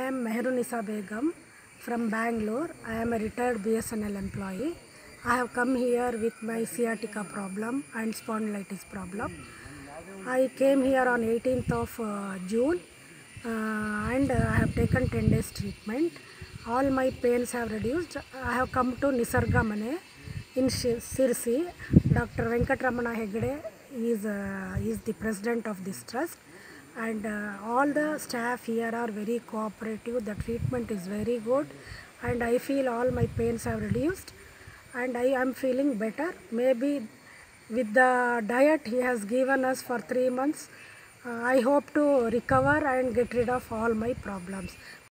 am Meharunisa Begam from Bangalore. I am a retired BSNL employee. I have come here with my sciatica problem and spondylitis problem. I came here on 18th of June and I have taken 10 days treatment. All my pains have reduced. I have come to Nisarga Mane in Sirsi. Dr. Venkatramana Hegde is the president of this trust, and all the staff here are very cooperative. The treatment is very good and I feel all my pains have reduced and I am feeling better. Maybe with the diet he has given us for 3 months, I hope to recover and get rid of all my problems.